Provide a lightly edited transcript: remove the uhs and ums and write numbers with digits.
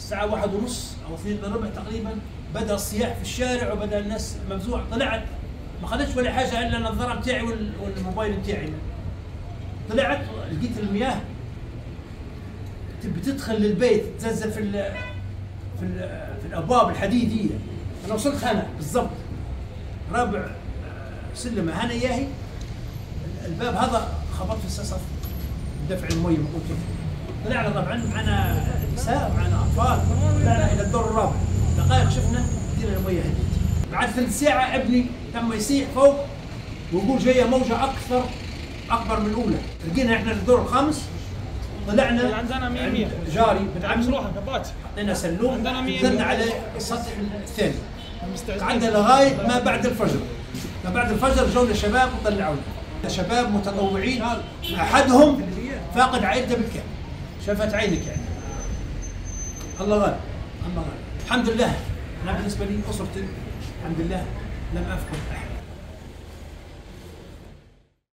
الساعة 1:30 أو 2:15 تقريبا بدأ الصياح في الشارع وبدأ الناس مفزوع. طلعت ما خدتش ولا حاجة إلا النظارة بتاعي والموبايل بتاعي. طلعت لقيت المياه بتدخل للبيت، تنزل في الأبواب الحديدية. أنا وصلت هنا بالضبط رابع سلمة هنا إياهي، الباب هذا خبطت في السقف دفع المية. طلعنا طبعا معنا نساء معنا أطفال، طلعنا إلى الدور الرابع. دقائق شفنا دينا المية هديت. بعد ثلث ساعة ابني تم يصيح فوق ويقول جاية موجة أكبر من الأولى. لقينا إحنا الدور الخامس، طلعنا عندنا 100 جاري بن عمي، حطينا سلوم نزلنا على السطح الثاني، قعدنا لغاية ما بعد الفجر. ما بعد الفجر جونا شباب وطلعونا، شباب متطوعين، أحدهم فاقد عائلته بالكامل. شافت عينك يعني. الله غالب، الله غالب. الحمد لله أنا بالنسبة لي أسرتي الحمد لله لم أفقد أحد.